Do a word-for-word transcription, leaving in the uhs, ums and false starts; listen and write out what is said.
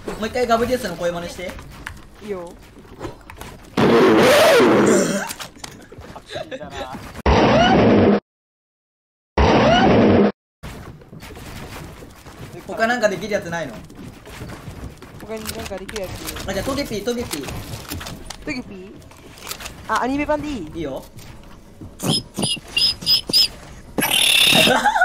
もう一回ガブリウスの声真似して。 いいよ。 だな。 他なんかできるやつないの？ 他になんかできるやつ。 あ、じゃあトゲピートゲピートゲピー。あ、アニメ版でいい？ いいよ。